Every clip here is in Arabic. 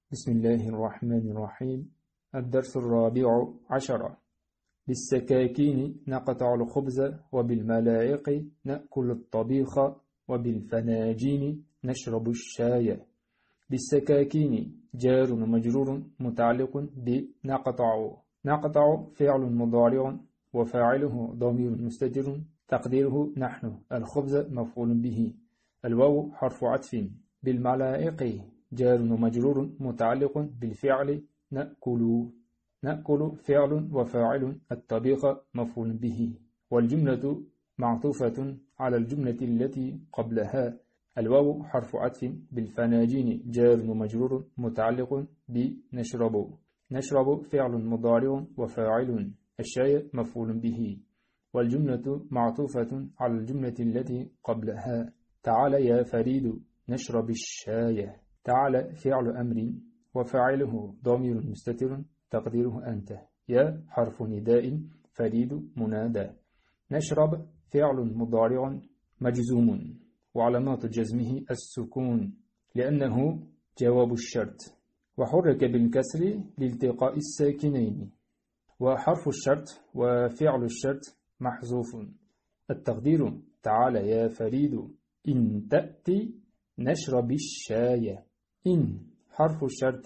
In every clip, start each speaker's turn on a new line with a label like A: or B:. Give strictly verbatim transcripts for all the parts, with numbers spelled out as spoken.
A: بسم الله الرحمن الرحيم. الدرس الرابع عشر. بالسكاكين نقطع الخبز، وبالملاعق نأكل الطبيخ، وبالفناجين نشرب الشاي. بالسكاكين جار ومجرور متعلق بنقطع. نقطع فعل مضارع وفاعله ضمير مستتر تقديره نحن. الخبز مفعول به. الواو حرف عطف. بالملاعق جار ومجرور متعلق بالفعل نأكل. نأكل فعل وفاعل، الطبيخ مفعول به، والجملة معطوفة على الجملة التي قبلها. الواو حرف عطف. بالفناجين جار ومجرور متعلق بنشرب. نشرب فعل مضارع وفاعل، الشاي مفعول به، والجملة معطوفة على الجملة التي قبلها. تعال يا فريد نشرب الشاي. تعال فعل أمر وفاعله ضمير مستتر تقديره أنت. يا حرف نداء، فريد منادى. نشرب فعل مضارع مجزوم، وعلامات جزمه السكون لأنه جواب الشرط، وحرك بالكسر لالتقاء الساكنين. وحرف الشرط وفعل الشرط محذوف. التقدير تعال يا فريد إن تأتي نشرب الشاي. إن حرف شرط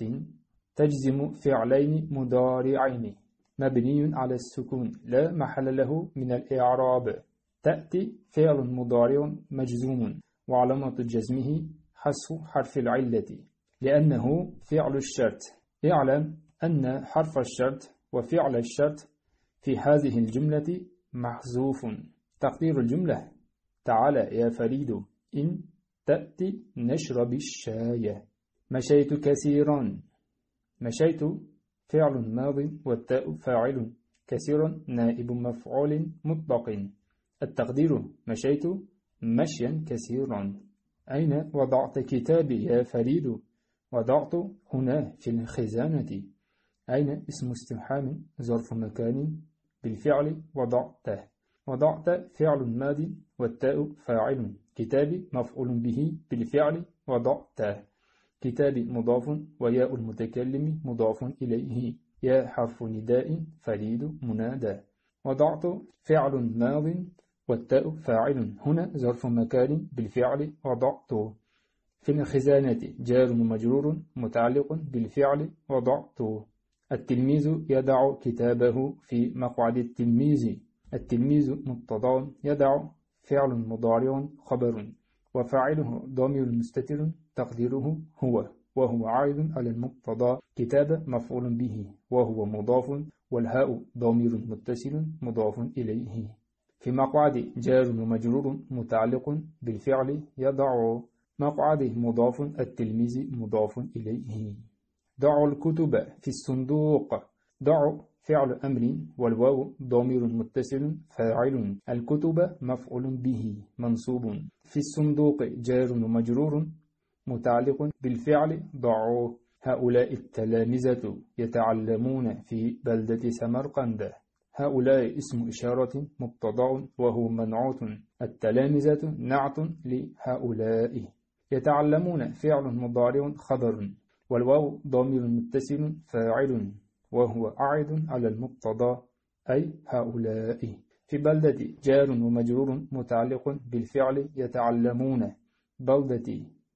A: تجزم فعلين مضارعين مبني على السكون لا محل له من الإعراب. تأتي فعل مضارع مجزوم، وعلامة جزمه حذف حرف العلة لأنه فعل الشرط. اعلم أن حرف الشرط وفعل الشرط في هذه الجملة محذوف. تقدير الجملة تعال يا فريد إن تأتي نشرب الشاي. مشيت كثيرا. مشيت فعل ماض والتاء فاعل، كثيرا نائب مفعول مطلق. التقدير مشيت مشيا كثيرا. أين وضعت كتابي يا فريد؟ وضعت هنا في الخزانة. أين اسم استفهام ظرف مكان بالفعل وضعته. وضعت فعل ماض والتاء فاعل، كتابي مفعول به بالفعل وضعته. كتاب مضاف وياء المتكلم مضاف إليه. يا حرف نداء، فريد منادى. وضعت فعل ماض والتاء فاعل، هنا ظرف مكان بالفعل وضعت. في الخزانة جار ومجرور متعلق بالفعل وضعت. التلميذ يضع كتابه في مقعد التلميذ. التلميذ مبتدأ، يضع فعل مضارع خبر، وفاعله ضمير مستتر تقديره هو، وهو عائد على المبتدا. كتاب مفعول به وهو مضاف، والهاء ضمير متصل مضاف إليه. في مقعد جار ومجرور متعلق بالفعل يضع. مقعد مضاف، التلميذ مضاف إليه. ضع الكتب في الصندوق. ضع فعل أمر والواو ضمير متصل فاعل، الكتب مفعول به منصوب. في الصندوق جار ومجرور متعلق بالفعل ضعوا. هؤلاء التلامذة يتعلمون في بلدة سمرقند. هؤلاء اسم إشارة مبتدأ وهو منعوت، التلامذة نعت لهؤلاء. يتعلمون فعل مضارع خبر، والواو ضمير متصل فاعل وهو عائد على المبتدا أي هؤلاء. في بلدة جار ومجرور متعلق بالفعل يتعلمون، بلدة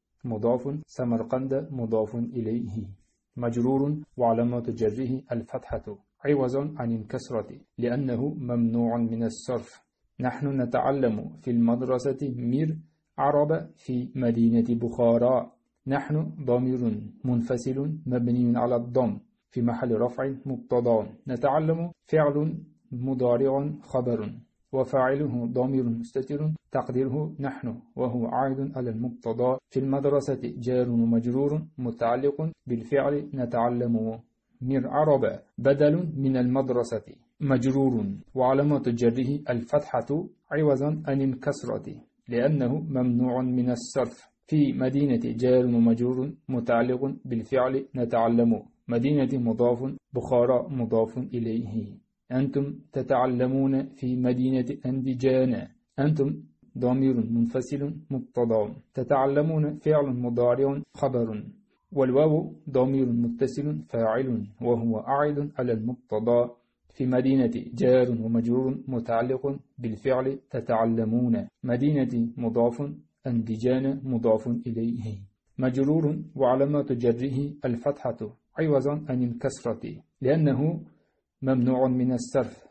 A: مضاف، سمرقند مضاف إليه مجرور، وعلامات جره الفتحة عوضا عن الكسرة لأنه ممنوع من الصرف. نحن نتعلم في المدرسة مير عرب في مدينة بخارى. نحن ضمير منفصل مبني على الضم في محل رفع مبتدا. نتعلم فعل مضارع خبر، وفاعله ضمير مستتر تقديره نحن، وهو عائد على المبتدا. في المدرسة جار ومجرور متعلق بالفعل نتعلم. مير عرب بدل من المدرسة مجرور، وعلامة جره الفتحة عوضا عن الكسرة لأنه ممنوع من الصرف. في مدينة جار ومجرور متعلق بالفعل نتعلم. مدينة مضاف، بخارى مضاف إليه. أنتم تتعلمون في مدينة أندجان. أنتم ضمير منفصل مبتدأ، تتعلمون فعل مضارع خبر، والواو ضمير متصل فاعل وهو أعد على المقتضى في مدينة جار ومجرور متعلق بالفعل تتعلمون مدينة مضاف أندجان مضاف إليه مجرور وعلامات جره الفتحة عوضا عن الكسرة لأنه ممنوع من الصرف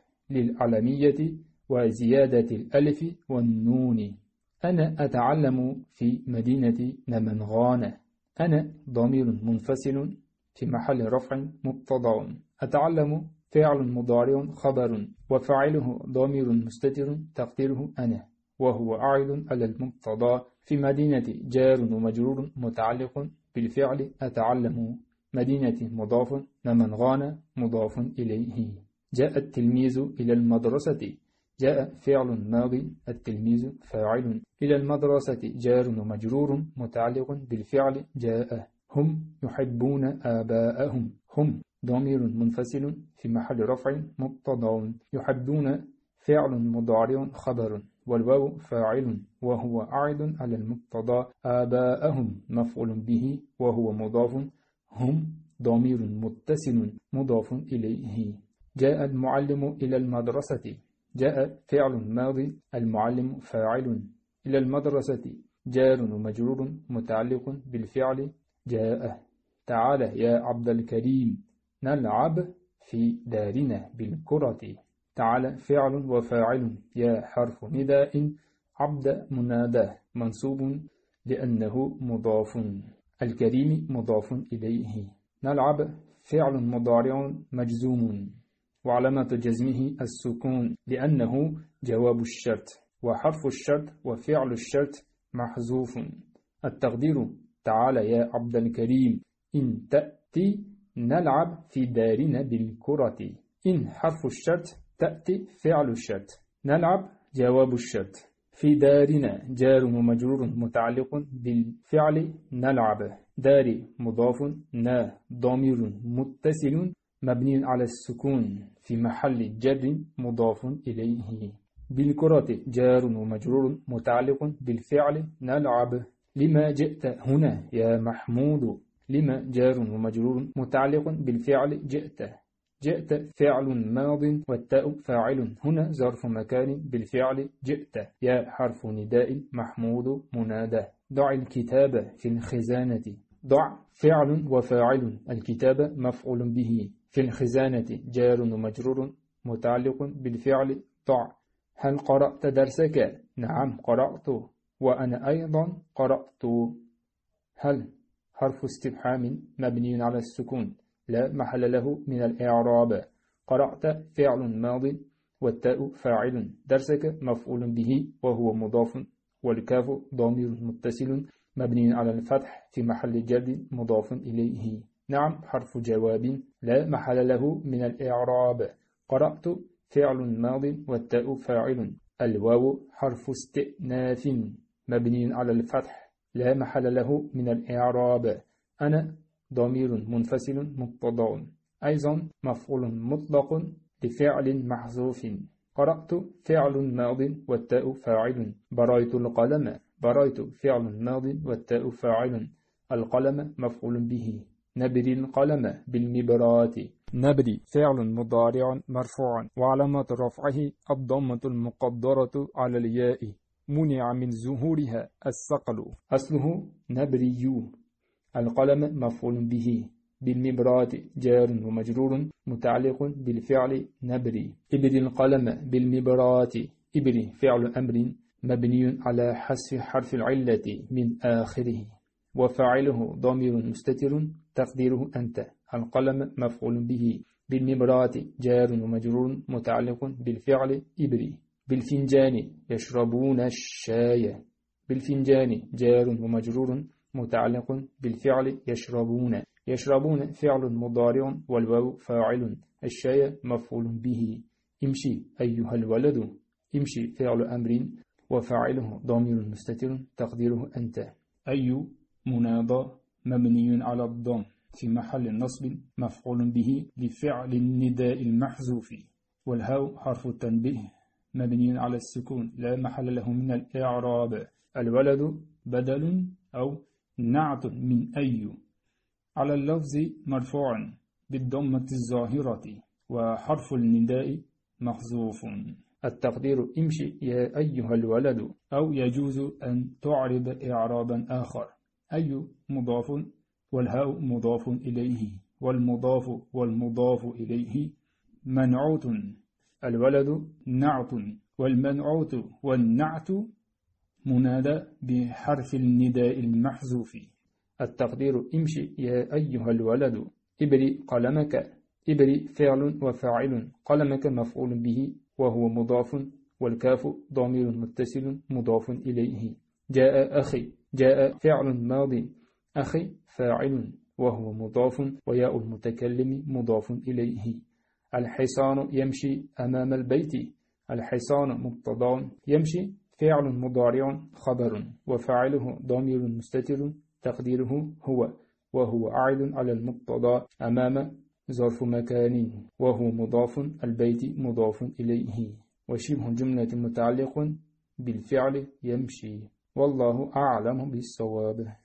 A: للعلمية وزيادة الألف والنون أنا أتعلم في مدينة نمنغان أنا ضمير منفصل في محل رفع مبتدأ أتعلم فعل مضارع خبر وفاعله ضمير مستتر تقديره أنا وهو أعد على المبتدأ في مدينة جار ومجرور متعلق بالفعل أتعلم مدينة مضاف نمنغان مضاف إليه جاء التلميذ إلى المدرسة جاء فعل ماضي التلميذ فاعل إلى المدرسة جار ومجرور متعلق بالفعل جاء هم يحبون آباءهم هم ضمير منفصل في محل رفع مبتدأ يحبون فعل مضارع خبر والواو فاعل وهو أعد على المبتدأ آباءهم مفعول به وهو مضاف هم ضمير متصل مضاف إليه جاء المعلم إلى المدرسة جاء فعل ماضي المعلم فاعل إلى المدرسة جار ومجرور متعلق بالفعل جاء تعال يا عبد الكريم نلعب في دارنا بالكرة تعال فعل وفاعل يا حرف نداء عبد منادى منصوب لأنه مضاف الكريم مضاف إليه نلعب فعل مضارع مجزوم وعلامة جزمه السكون لأنه جواب الشرط وحرف الشرط وفعل الشرط محذوف التقدير تعال يا عبد الكريم إن تأتي نلعب في دارنا بالكرة إن حرف الشرط تأتي فعل الشرط نلعب جواب الشرط في دارنا جار ومجرور متعلق بالفعل نلعب دار مضاف نا ضمير متصل مبني على السكون في محل جر مضاف إليه بالكرة جار ومجرور متعلق بالفعل نلعب لما جئت هنا يا محمود لما جار ومجرور متعلق بالفعل جئت جئت فعل ماض والتاء فاعل هنا ظرف مكان بالفعل جئت يا حرف نداء محمود منادى ضع الكتاب في الخزانة ضع فعل وفاعل الكتاب مفعول به في الخزانة جار ومجرور متعلق بالفعل ضع هل قرأت درسك؟ نعم قرأت وأنا أيضا قرأت هل حرف استفهام مبني على السكون لا محل له من الإعراب قرأت فعل ماض والتاء فاعل درسك مفعول به وهو مضاف والكاف ضمير متصل مبني على الفتح في محل جر مضاف إليه نعم حرف جواب لا محل له من الإعراب قرأت فعل ماض والتاء فاعل الواو حرف استئناف مبني على الفتح لا محل له من الإعراب أنا ضمير منفصل مبتدأ أيضا مفعول مطلق لفعل محذوف قرأت فعل ماض والتاء فاعل برأيت القلم برأيت فعل ماض والتاء فاعل القلم مفعول به نبري القلم بالمبرات نبري فعل مضارع مرفوع وعلامة رفعه الضمة المقدرة على الياء منع من ظهورها الثقل أصله نبري القلم مفعول به بالمبرات جار ومجرور متعلق بالفعل نبري إبري القلم بالمبرات إبري فعل أمر مبني على حذف حرف العلة من آخره وفاعله ضمير مستتر تقديره أنت القلم مفعول به بالمبرات جار ومجرور متعلق بالفعل إبري بالفنجان يشربون الشاي بالفنجان جار ومجرور متعلق بالفعل يشربون يشربون فعل مضارع والواو فاعل الشاي مفعول به امشي أيها الولد امشي فعل أمر وفاعله ضمير مستتر تقديره أنت أي مناضى مبني على الضم في محل نصب مفعول به لفعل النداء المحذوف والهاء حرف التنبيه مبني على السكون لا محل له من الإعراب الولد بدل أو نعت من أي على اللفظ مرفوع بالضمة الظاهرة وحرف النداء محذوف. التقدير امشي يا أيها الولد، أو يجوز أن تعرب إعرابا آخر. أي مضاف والهاء مضاف إليه، والمضاف والمضاف إليه منعوت، الولد نعت، والمنعوت والنعت منادى بحرف النداء المحذوف. التقدير امشي يا أيها الولد، ابري قلمك، ابري فعل وفاعل، قلمك مفعول به وهو مضاف، والكاف ضمير متصل مضاف إليه. جاء أخي، جاء فعل ماضي، أخي فاعل وهو مضاف، وياء المتكلم مضاف إليه. الحصان يمشي أمام البيت، الحصان مبتدأ، يمشي فعل مضارع خبر، وفاعله ضمير مستتر تقديره هو، وهو عائد على المبتدأ أمام ظرف مكان، وهو مضاف، البيت مضاف إليه، وشبه جملة متعلق بالفعل يمشي. والله أعلم بالصواب.